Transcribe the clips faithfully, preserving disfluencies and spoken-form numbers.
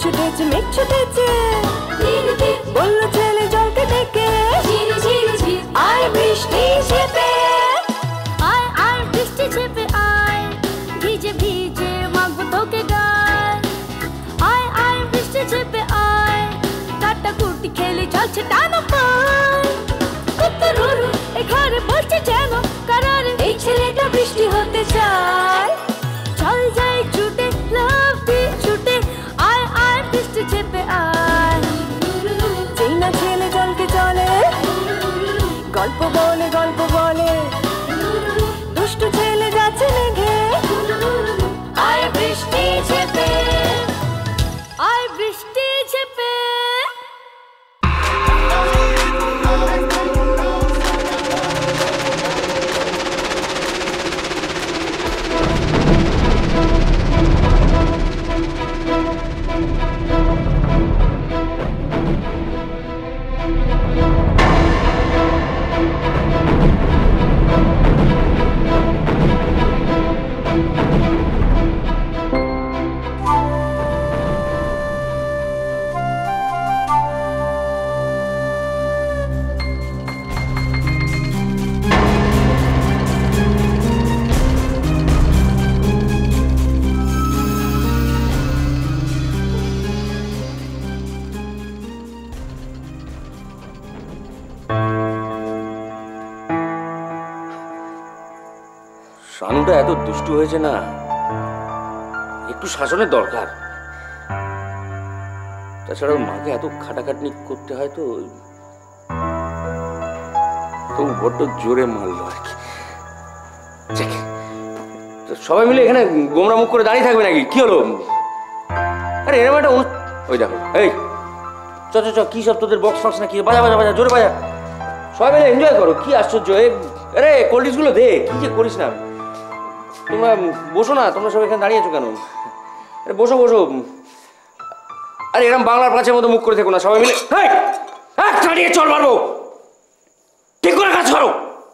ছুটেছে মেঘ ছুটেছে বলল ছেলে জলকে ডেকে আয় বৃষ্টি ঝেপে আয় আয় বৃষ্টি ঝেপে আয় ভিজে ভিজে মাগবো তোকে গায় আয় আয় বৃষ্টি ঝেপে আয় কাটা কুটি খেলে চলছে টানো পায় কুত্তরুরু এ ঘরে বলছে যেন কারারে এই ছেলেটা বৃষ্টি হতে চায় চল যাই ছুটে লাভ দিয়ে ছুটে আয় আয় বৃষ্টি ঝেপে আয় যেই না ছেলে জলকে চলে গল্প বলে গল্প বলে দুষ্টু ছেলে যাচ্ছে মেঘে আয় বৃষ্টি ঝেপে আয় বৃষ্টি ঝেপে শানুটা এত দুষ্টু হয়েছে না, একটু শাসনের দরকার। তাছাড়া ওর মাকে এত খাটাখাটনি করতে হয় তো তো বড্ড জোরে মারলো আর কি। সবাই মিলে এখানে গোমরা মুখ করে দাঁড়িয়ে থাকবে নাকি? কি হলো? আরে এরকম একটা ওই দেখো, এই চ চ চ কি সব তোদের বক্স ফক্স না কি? বাজা বাজা বাজা জোরে বাজা, সবাই মিলে এনজয় করো। কি আশ্চর্য! আরে কোল্ড ড্রিঙ্কস গুলো দে, কি যে করিস না। তোমরা বসো না, তোমরা সব এখানে দাঁড়িয়ে আছো কেন? আরে বসো বসো। আরে এরকম বাংলার পাঁচের মতো মুখ করে থেকো না, সবাই মিলে দাঁড়িয়ে চল মারবো। ঠিক করে কাজ করো।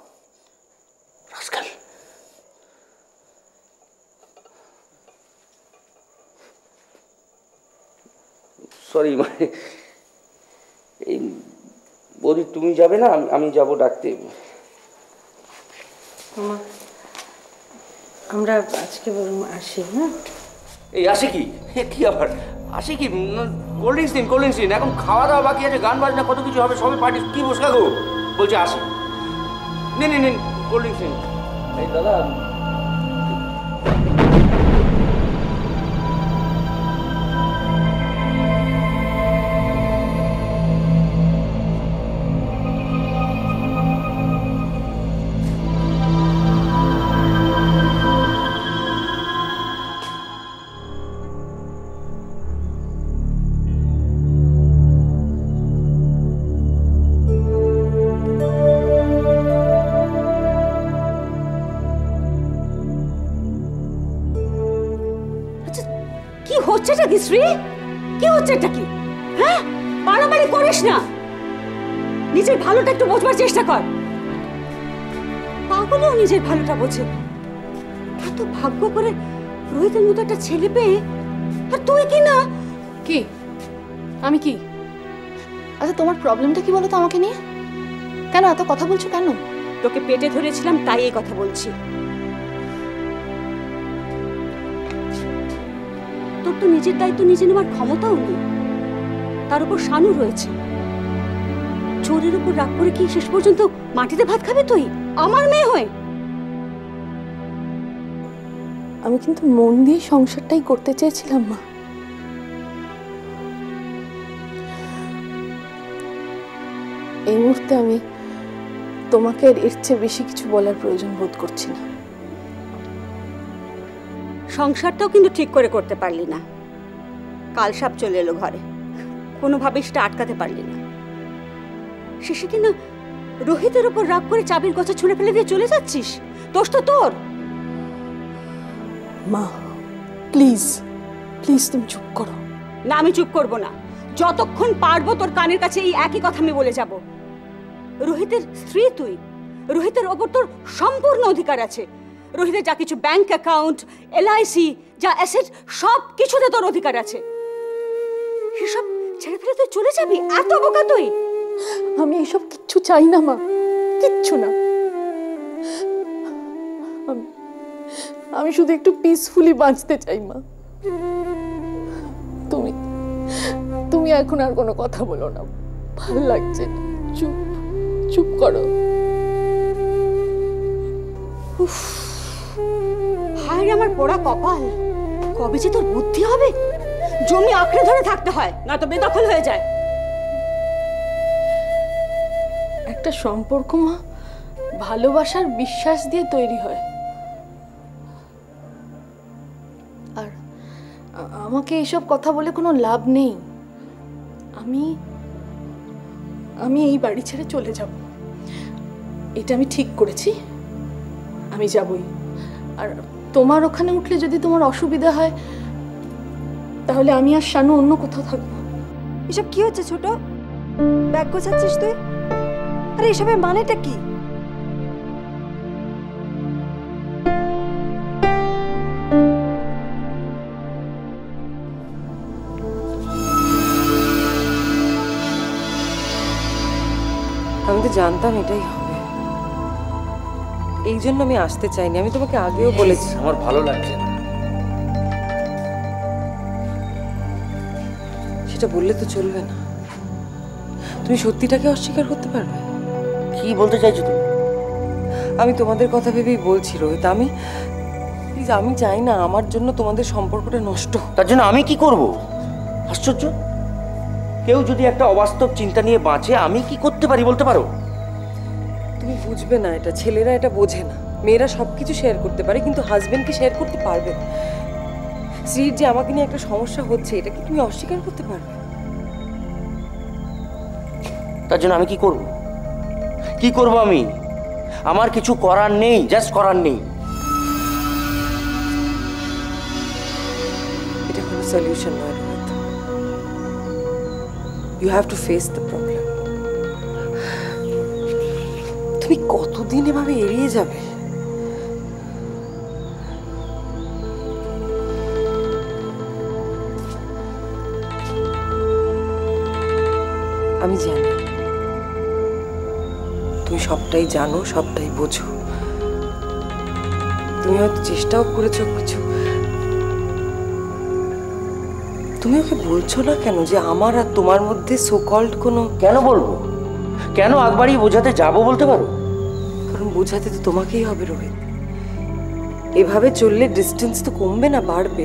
সরি, মানে এই বৌদি তুমি যাবে না, আমি যাবো ডাকতে। আমরা আজকে বরং আসি। হ্যাঁ, এই আসে কি? কি আবার আসে কি? কোল্ড ড্রিঙ্কস দিন, কোল্ড ড্রিঙ্কস দিন। এখন খাওয়া দাওয়া বাকি আছে, গান বাজনা কত কিছু হবে, সবাই পার্টি। কি বসে গো বলছে আসে। নিন নিন নিন কোল্ড ড্রিঙ্কস নিন। এই দাদা হচ্ছেটা কি শ্রী? কি হচ্ছেটা কি? হ্যাঁ, বাড়াবাড়ি করিস না, নিজের ভালোটা একটু বোঝবার চেষ্টা কর। পাগলও নিজের ভালোটা বোঝে। এত ভাগ্য করে রোহিতের মতো একটা ছেলে পেয়ে, আর তুই কি না? কি আমি কি? আচ্ছা তোমার প্রবলেমটা কি বলো তো আমাকে নিয়ে? কেন এত কথা বলছো কেন? তোকে পেটে ধরেছিলাম তাই এই কথা বলছি। তোর তো নিজের দায়িত্ব নিজে নেওয়ার ক্ষমতাও নেই, তার উপর শানু রয়েছে। চোরের উপর রাগ করে কি শেষ পর্যন্ত মাটিতে ভাত খাবে তুই আমার মেয়ে হয়ে? আমি কিন্তু মন দিয়ে সংসারটাই করতে চেয়েছিলাম মা। এই মুহূর্তে আমি তোমাকে এর চেয়ে বেশি কিছু বলার প্রয়োজন বোধ করছি না। সংসারটাও কিন্তু ঠিক করে করতে পারলি না। কাল সাপ চলে এলো ঘরে, কোনোভাবে সেটা আটকাতে পারলি না। শেষে কিনা রোহিতের উপর রাগ করে চাবির কথা ছুঁড়ে ফেলে দিয়ে চলে যাচ্ছিস। দোষ তো তোর। মা প্লিজ প্লিজ তুমি চুপ করো। না, আমি চুপ করব না। যতক্ষণ পারবো তোর কানের কাছে এই একই কথা আমি বলে যাব। রোহিতের স্ত্রী তুই, রোহিতের ওপর তোর সম্পূর্ণ অধিকার আছে। রোহিতের যা কিছু ব্যাংক অ্যাকাউন্ট, এলআইসি, যা অ্যাসেট, সব কিছুতে তোর অধিকার আছে। এসব ছেড়ে ফেলে তুই চলে যাবি? এত বোকা তুই? আমি এসব কিচ্ছু চাই না মা, কিচ্ছু না। আমি আমি শুধু একটু পিসফুলি বাঁচতে চাই মা। তুমি তুমি এখন আর কোনো কথা বলো না, ভালো লাগছে না। চুপ চুপ করো। হায় রে আমার পোড়া কপাল, কবে যে তোর বুদ্ধি হবে? জমি আঁকড়ে ধরে থাকতে হয়, না তো বেদখল হয়ে যায়। একটা সম্পর্ক মা ভালোবাসার বিশ্বাস দিয়ে তৈরি হয়। আর আমাকে এইসব কথা বলে কোনো লাভ নেই। আমি আমি এই বাড়ি ছেড়ে চলে যাব, এটা আমি ঠিক করেছি। আমি যাবই। আর তোমার ওখানে উঠলে যদি তোমার অসুবিধা হয় তাহলে আমি আর শানু অন্য কোথাও থাকবো। এসব কি হচ্ছে ছোট? ব্যাগ গোছাচ্ছিস তুই? আরে এসবের মানেটা কি? আমি তো জানতাম এটাই হবে, এই জন্য আমি আসতে চাইনি। আমি তোমাকে আগেও বলেছি। আমার ভালো লাগছে না। সেটা বললে তো চলবে না। তুমি সত্যিটাকে অস্বীকার করতে পারবে? কি বলতে চাইছো তুমি? আমি তোমাদের কথা ভেবেই বলছি রোহিত। আমি প্লিজ, আমি চাই না আমার জন্য তোমাদের সম্পর্কটা নষ্ট। তার জন্য আমি কি করব? আশ্চর্য, কেউ যদি একটা অবাস্তব চিন্তা নিয়ে বাঁচে আমি কি করতে পারি বলতে পারো? তুমি বুঝবে না এটা, ছেলেরা এটা বোঝে না। মেয়েরা সবকিছু শেয়ার করতে পারে কিন্তু হাজবেন্ডকে শেয়ার করতে পারবে না। শ্রীর যে আমাকে নিয়ে একটা সমস্যা হচ্ছে, এটা কি তুমি অস্বীকার করতে পারবে? তার জন্য আমি কি করব? কি করব আমি? আমার কিছু করার নেই, জাস্ট করার নেই। এটা কোনো সলিউশন নয় Rohit. You have to face the problem. তুমি কতদিন এভাবে এড়িয়ে যাবে? আমি জানি তুমি সবটাই জানো, সবটাই বোঝো। তুমি হয়তো চেষ্টাও করেছো কিছু। তুমি ওকে বলছো না কেন যে আমার আর তোমার মধ্যে সো কল্ড কোনো? কেন বলবো? কেন একবারই বোঝাতে যাবো বলতে পারো? কারণ বোঝাতে তো তোমাকেই হবে রোহিত। এভাবে চললে ডিস্টেন্স তো কমবে না, বাড়বে।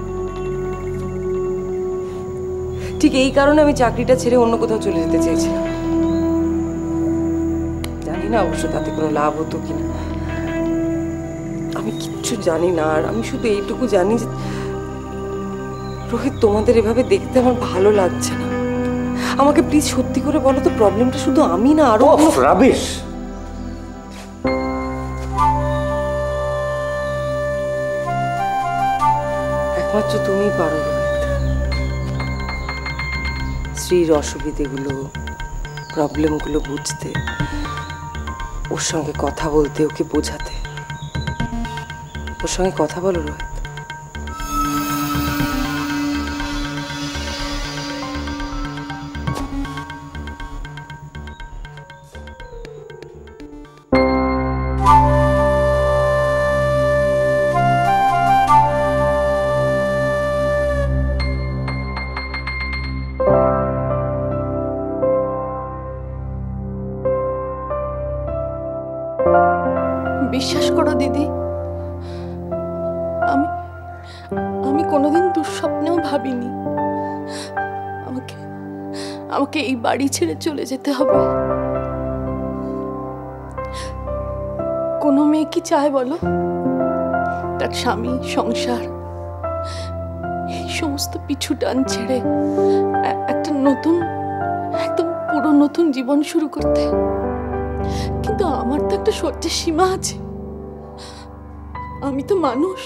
ঠিক এই কারণে আমি চাকরিটা ছেড়ে অন্য কোথাও চলে যেতে চেয়েছিলাম। জানি না অবশ্য তাতে কোনো লাভ হতো কিনা, আমি কিচ্ছু জানি না। আর আমি শুধু এইটুকু জানি যে রোহিত, তোমাদের এভাবে দেখতে আমার ভালো লাগছে না। আমাকে প্লিজ সত্যি করে বলো তো, প্রবলেমটা শুধু আমি না আরো? রাবিশ। একমাত্র তুমিই পারো রোহিত শ্রীর অসুবিধেগুলো, প্রবলেমগুলো বুঝতে, ওর সঙ্গে কথা বলতে, ওকে বোঝাতে। ওর সঙ্গে কথা বলো রোহিত। বিশ্বাস করো দিদি, আমি আমি কোনোদিন দুঃস্বপ্নেও ভাবিনি আমাকে আমাকে এই বাড়ি ছেড়ে চলে যেতে হবে। কোনো মেয়ে কি চায় বলো তার স্বামী, সংসার, এই সমস্ত পিছু টান ছেড়ে একটা নতুন, একদম পুরো নতুন জীবন শুরু করতে? কিন্তু আমার তো একটা সহ্যের সীমা আছে। আমি তো মানুষ।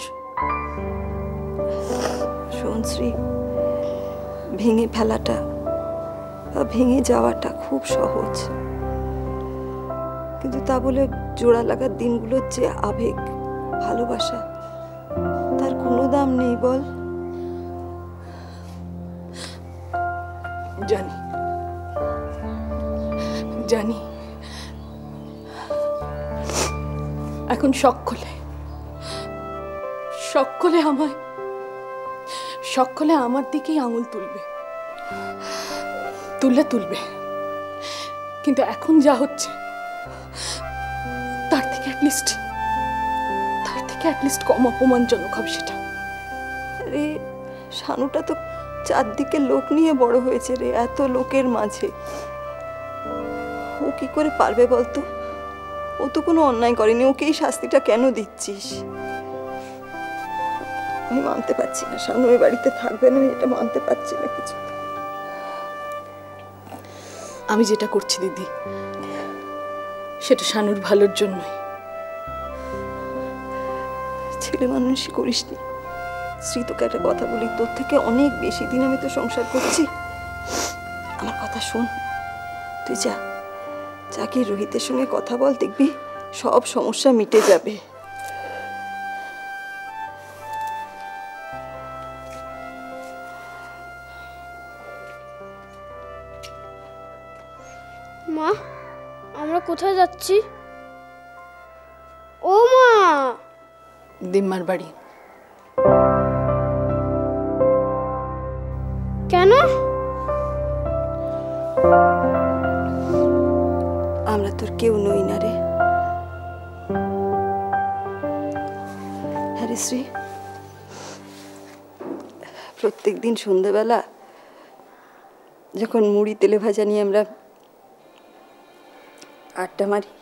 শোন শ্রী, ভেঙে ফেলাটা বা ভেঙে যাওয়াটা খুব সহজ, কিন্তু তা বলে জোড়া লাগার দিনগুলোর যে আবেগ, ভালোবাসা, তার কোনো দাম নেই বল? জানি জানি এখন সকলে সকলে আমায় সকলে আমার দিকেই আঙুল তুলবে তুললে তুলবে কিন্তু এখন যা হচ্ছে তার থেকে অ্যাটলিস্ট তার থেকে অ্যাটলিস্ট কম অপমানজনক হবে সেটা। আরে শানুটা তো চারদিকে লোক নিয়ে বড় হয়েছে রে, এত লোকের মাঝে ও কি করে পারবে বলতো? ও তো কোনো অন্যায় করেনি, ওকে এই শাস্তিটা কেন দিচ্ছিস? আমি মানতে পারছি না শানু এই বাড়িতে থাকবে না, এটা মানতে পারছি না কিছু। আমি যেটা করছি দিদি সেটা শানুর ভালোর জন্যই। ছেলে মানুষই করিসনি। শ্রী তোকে একটা কথা বলি, তোর থেকে অনেক বেশি দিন আমি তো সংসার করছি। আমার কথা শোন, তুই যা যাকে রোহিতের সঙ্গে কথা বল, দেখবি সব সমস্যা মিটে যাবে। মা, আমরা কোথায় যাচ্ছি? ও মা, দিম্মার বাড়ি। কেন? আমরা তোর কেউ নই না রে। হ্যাঁ শ্রী, প্রত্যেক দিন সন্ধ্যেবেলা যখন মুড়ি তেলে ভাজা নিয়ে আমরা আড্ডা মারি,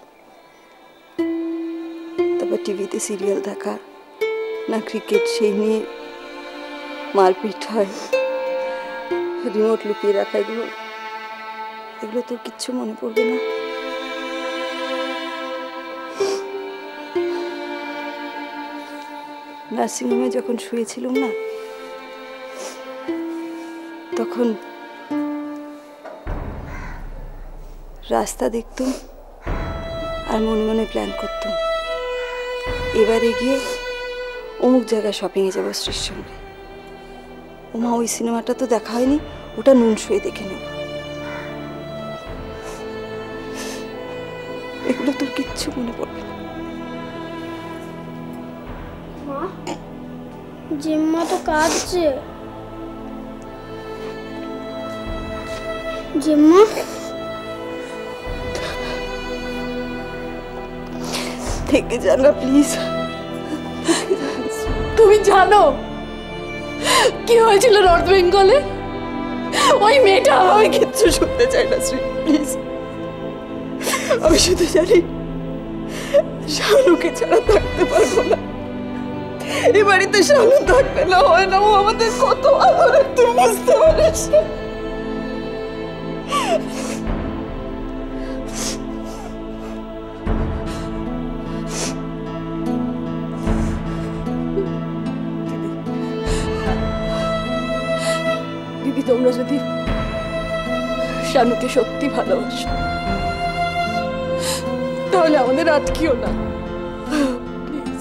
তারপর টিভিতে সিরিয়াল দেখা না ক্রিকেট, সেই নিয়ে মারপিট হয়, রিমোট লুকিয়ে রাখা, এগুলো এগুলো তোর কিচ্ছু মনে পড়বে না? নার্সিংহোমে যখন শুয়েছিলাম না, তখন রাস্তা দেখতাম আর মনে মনে প্ল্যান করতাম এবারে গিয়ে অমুক জায়গায় শপিংয়ে যাবো শ্রীর সঙ্গে। ওমা, ওই সিনেমাটা তো দেখা হয়নি, ওটা নুন শুয়ে দেখে নেব। এগুলো তোর কিচ্ছু মনে পড়বে না। মা, জিম্মা তো কাঁদছে। জিম্মা, থেকে যা না প্লিজ। তুমি জানো কি হয়েছিল নর্থ বেঙ্গলে? ওই মেয়েটা, আমি কিচ্ছু শুনতে চাই না শ্রী, প্লিজ। আমি শুধু জানি শানুকে ছাড়া থাকতে পারবো না। এ বাড়িতে শানু থাকবে না, হয় না। ও আমাদের কত আদরের, তুই বুঝতে পারিস না। দিদি, তোমরা যদি শানুকে সত্যি ভালোবাসো তাহলে আমাদের আটকিও না, প্লিজ।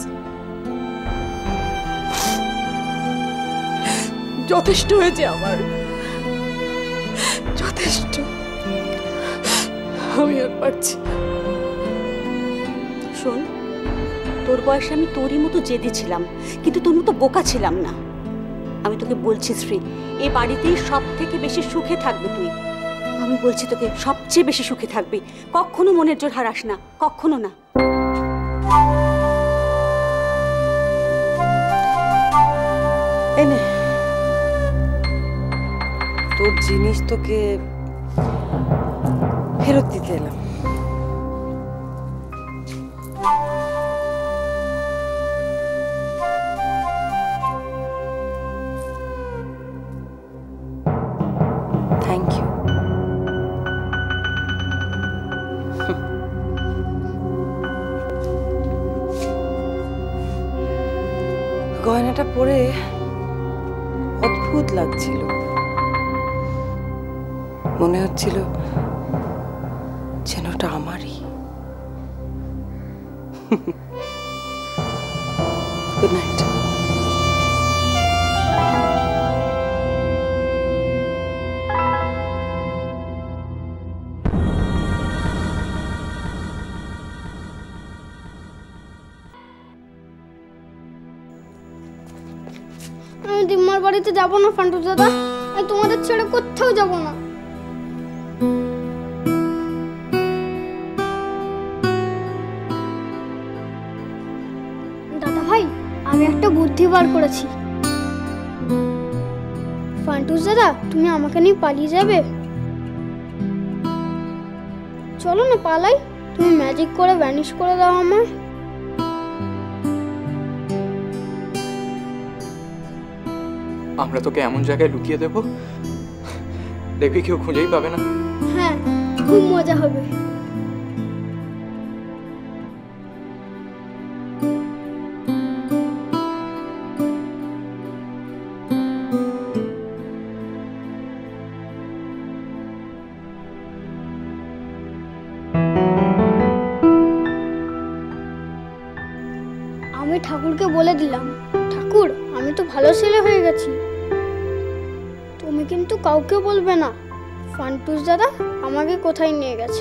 যথেষ্ট হয়েছে আমার, যথেষ্ট। আমি আর পারছি না। শোন, তোর বয়সে আমি তোরই মতো জেদি ছিলাম, কিন্তু তোর মতো বোকা ছিলাম না। আমি তোকে বলছি শ্রী, এই বাড়িতেই সব থেকে বেশি সুখে থাকবে তুই। আমি বলছি তোকে, সবচেয়ে বেশি সুখে থাকবি। কখনো মনের জোর হারাস না, কখনো না। এনে তোর জিনিস তোকে ফেরত দিতে এলাম। Thank you. গয়নাটা পরে অদ্ভুত লাগছিল, মনে হচ্ছিল যেন ওটা আমারই। Good night. আমি দিম্মার বাড়িতে যাব না ফান্টু দাদা, আমি তোমাদের ছেড়ে কোথাও যাব না। দাদা ভাই, আমি একটা বুদ্ধি বার করেছি। ফান্টুস দাদা, তুমি আমাকে নিয়ে পালিয়ে যাবে? চলো না পালাই, তুমি ম্যাজিক করে ভ্যানিশ করে দাও আমায়। আমরা তোকে এমন জায়গায় লুকিয়ে দেবো দেখবি কেউ খুঁজেই পাবে না। হ্যাঁ, খুব মজা হবে। আমি ঠাকুরকে বলে দিলাম, ঠাকুর আমি তো ভালো ছেলে হয়ে গেছি, তুমি কিন্তু কাউকে বলবে না ফান্টুস দাদা আমাকে কোথায় নিয়ে গেছে।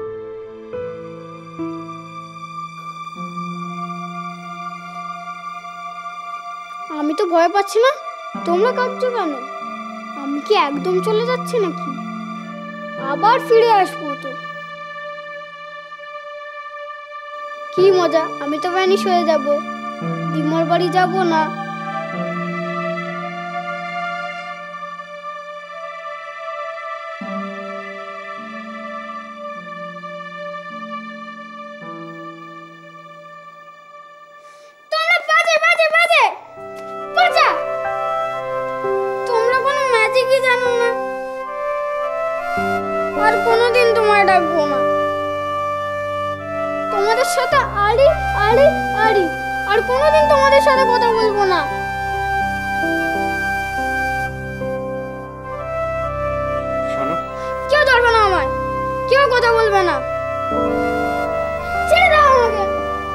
আমি তো ভয় পাচ্ছি না, তোমরা কাঁদছো কেন? আমি কি একদম চলে যাচ্ছি নাকি? আবার ফিরে আসবো তো। কি মজা, আমি তো ভ্যানিশ হয়ে যাব, দিম্মার বাড়ি যাব না। তোমরা বাজে বাজে বাজে বাজা, তোমরা কোনো ম্যাজিকই জানো না, আর কোনোদিন তোমায় ডাকবো না। তোমাদের সাথে আড়ি আড়ি আড়ি, আর কোনোদিন তোমাদের সাথে কথা বলবো না। শানু, কেউ ধরবে না আমায়, কেউ কথা বলবে না, ছেড়ে দাও আমাকে।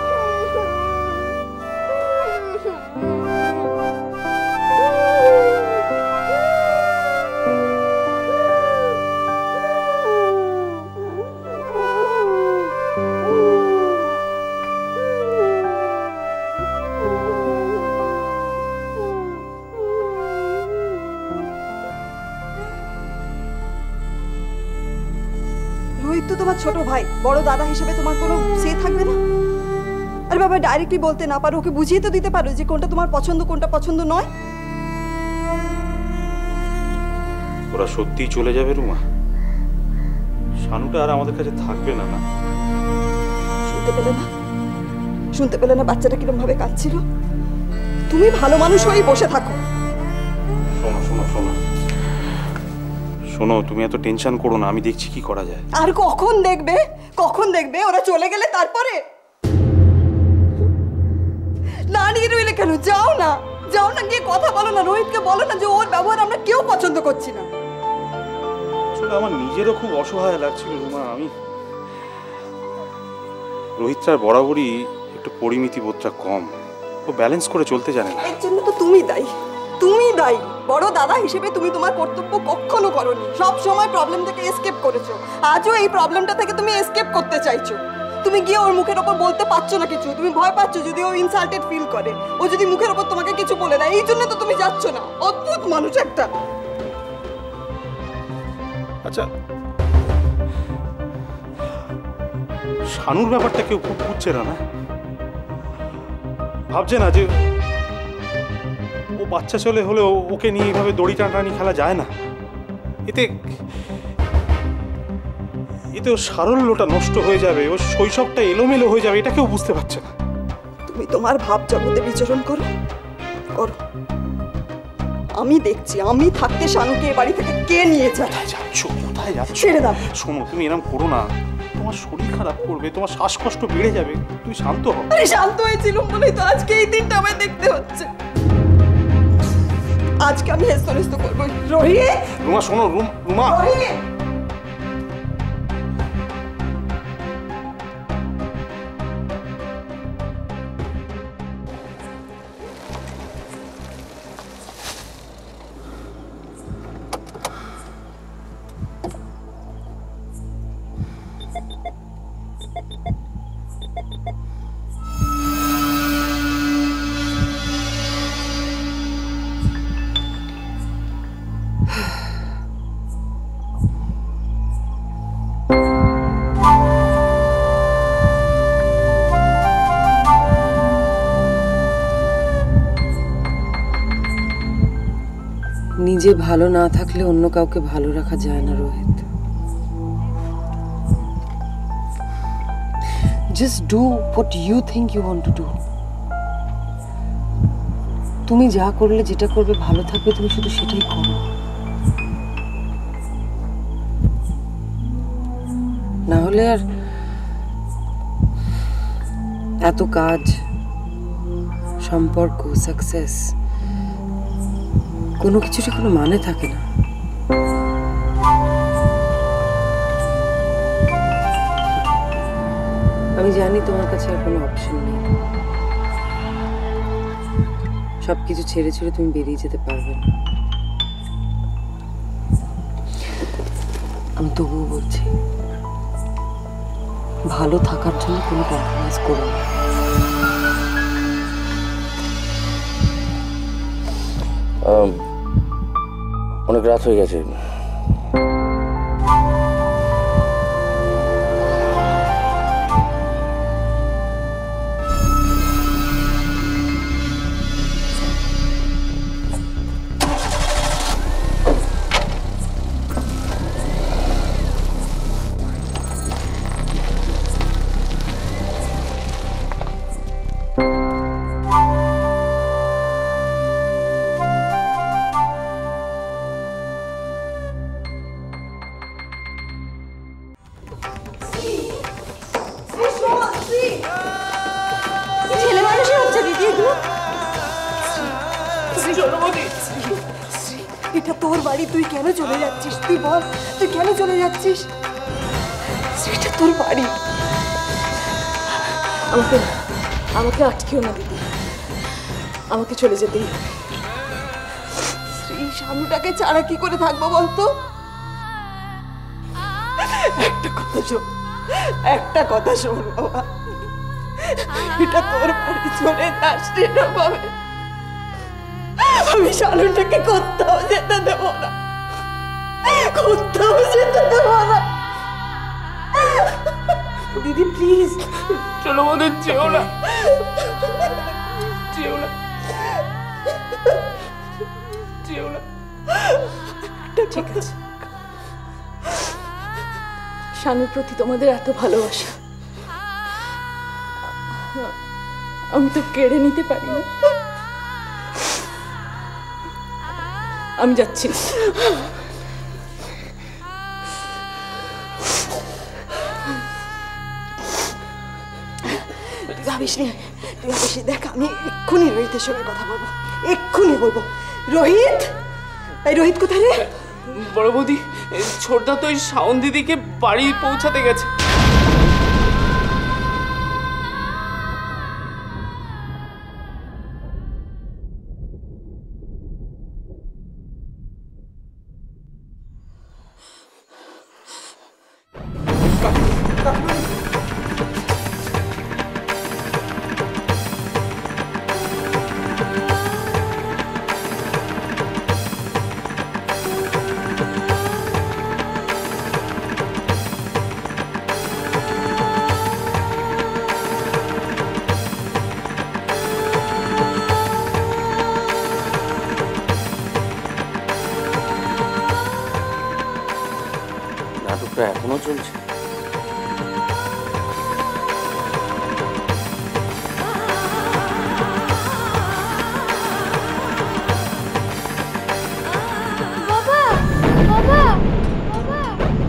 রোহিত তো তোমার ছোট ভাই, বড় দাদা হিসেবে তোমার কোনো সে থাকবে না? আরে বাবা, ডাইরেক্টলি বলতে না পারো, ওকে বুঝিয়ে তো দিতে পারো যে কোনটা তোমার পছন্দ কোনটা পছন্দ নয়। ওরা সত্যিই চলে যাবে রুমা? শানুটা আর আমাদের কাছে থাকবে না? না শুনতে পেলে না? শুনতে পেলে না বাচ্চাটা কিরম ভাবে কাঁদছিল? তুমি ভালো মানুষ হয়েই বসে থাকো। শোনো শোনো শোনো শোনো, তুমি এত টেনশন করো না, আমি দেখছি কি করা যায়। আর কখন দেখবে, কখন দেখবে? ওরা চলে গেলে তারপরে দাঁড়িয়ে রইলে কেন? যাও না, যাও না, গিয়ে কথা বলো না, রোহিতকে বলো না যে ওর ব্যবহার আমরা কেউ পছন্দ করছি না। আসলে আমার নিজেরও খুব অসহায় লাগছিল রুমা। আমি রোহিতটার বরাবরই একটু পরিমিতি বোধটা কম, ও ব্যালেন্স করে চলতে জানে না। এর জন্য তো তুমি দায়ী, তুমি দায়ী। বড় দাদা হিসেবে তুমি তোমার কর্তব্য কখনো করোনি, সব সময় প্রবলেম থেকে এসকেপ করেছো। আজও এই প্রবলেমটা থেকে তুমি এসকেপ করতে চাইছো। তুমি গিয়ে ওর মুখের ওপর বলতে পারছো না কিছু, তুমি ভয় পাচ্ছ যদি ও ইনসাল্টেড ফিল করে, ও যদি মুখের ওপর তোমাকে কিছু বলে দেয়, এই জন্য তো তুমি যাচ্ছ না। অদ্ভুত মানুষ একটা। আচ্ছা, শানুর ব্যাপারটা কেউ খুব বুঝছে না, না ভাবছে না যে ও বাচ্চা চলে হলেও ওকে নিয়ে এইভাবে দড়ি টানাটানি খেলা যায় না। এতে এতে ওর সারল্যটা নষ্ট হয়ে যাবে, ওর শৈশবটা এলোমেলো হয়ে যাবে, এটা কেউ বুঝতে পারছে না। তুমি তোমার ভাব জগতে বিচরণ করো করো, আমি দেখছি। আমি থাকতে শানুকে এ বাড়ি থেকে কে নিয়ে যায়? কোথায় যাচ্ছ, কোথায় যাচ্ছ? ছেড়ে দাও। শোনো, তুমি এরকম করো না, তোমার শরীর খারাপ করবে, তোমার শ্বাসকষ্ট বেড়ে যাবে। তুই শান্ত হ। আরে শান্ত হয়েছিলাম বলেই তো আজকে এই দিনটা আমায় দেখতে হচ্ছে। আজকে আমি হেস্ত হেস্ত করবো। রোহিত, রুমা শোনো, রুমা রোহিত, নিজে ভালো না থাকলে অন্য কাউকে ভালো রাখা যায় না Rohit. Just do what you think you want to do. তুমি যা করলে, যেটা করবে ভালো থাকবে, তুমি শুধু সেটাই করো। না হলে আর এত কাজ, সম্পর্ক, সাকসেস, কোনো কিছুরই কোনো মানে থাকে না। আমি জানি তোমার কাছে আর কোনো অপশন নেই, সবকিছু ছেড়ে ছেড়ে তুমি বেরিয়ে যেতে পারবে না। আমি তবুও বলছি, ভালো থাকার জন্য কোনো কম্প্রোমাইজ করো না। অনেক রাত হয়ে গেছে, এটা তোর বাড়ি, তুই কেন চলে যাচ্ছিস? তুই বল, তুই কেন চলে যাচ্ছিস? এটা তোর বাড়ি। আমাকে আমাকে আটকেও না দিদি, আমাকে চলে যেতেই হবে। শ্রী, শানুটাকে ছাড়া কি করে থাকবো বলতো? একটা কথা শোন, একটা কথা শোন বাবা, এটা তোর বাড়ি, চলে যাস ভাবে। আমি শানুটাকে কোথাও যেতে দেবো না, কোথাও যেতে দেবো না। দিদি প্লিজ চলো, ওদের যেও না, যেও না, যেও না। ঠিক আছে, শানুর প্রতি তোমাদের এত ভালোবাসা আমি তো কেড়ে নিতে পারি না। আমি যাচ্ছি। তুই ভাবিস নি, তুই ভাবিস নি। দেখ, আমি এক্ষুনি রোহিতের সঙ্গে কথা বলবো, এক্ষুনি বলবো। রোহিত, এই রোহিত কোথায় রে? বড় বৌদি, ছোটদা তো ওই শাওন দিদিকে বাড়ি পৌঁছাতে গেছে। নাটকটা এখনো চলছে। বাবা, বাবা, বাবা।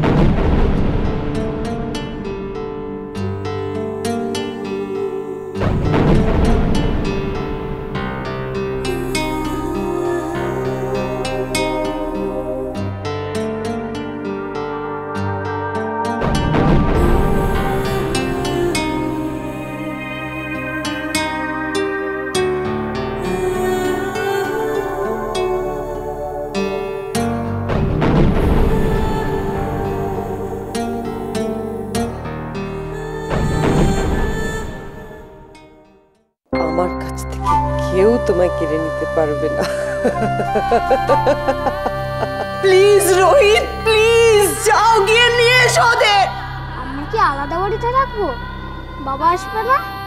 আমার কাছ থেকে কেউ তোমায় কেড়ে নিতে পারবে না। প্লিজ রোহিত, প্লিজ যাও, গিয়ে নিয়ে এসো ওদের। আমরা কি আলাদা বাড়িতে রাখবো? বাবা আসবে না?